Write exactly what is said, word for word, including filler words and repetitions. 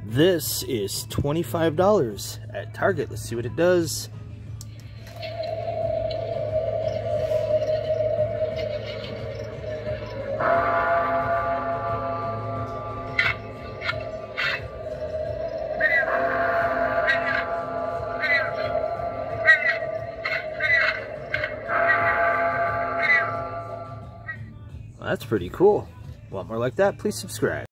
This is twenty-five dollars at Target. Let's see what it does. Well, that's pretty cool. Want more like that? Please subscribe.